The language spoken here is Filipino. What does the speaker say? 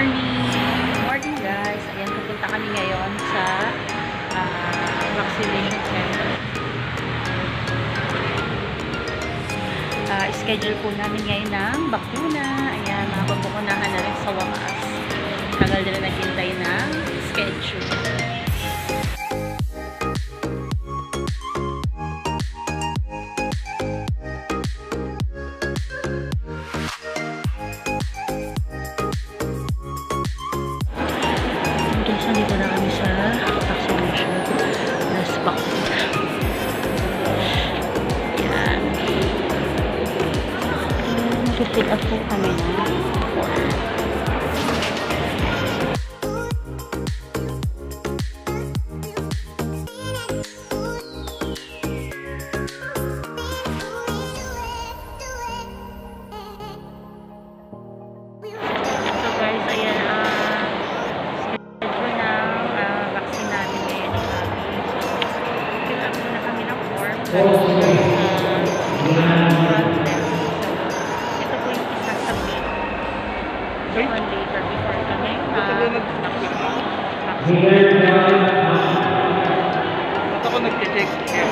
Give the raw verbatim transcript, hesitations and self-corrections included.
morning! Good morning guys! Ayan, pupunta kami ngayon sa uh, vaccination center. Uh, schedule po namin ngayon ng bakuna. Ayan, mababukunahan na rin sa wakas. Tagal din naghintay ng schedule. Dito na kami sa vaccination. Last bakuna. Yan. Mag-pick up po kami na ito po yung isa sa bit. One later before kami Ba't ako nag-check?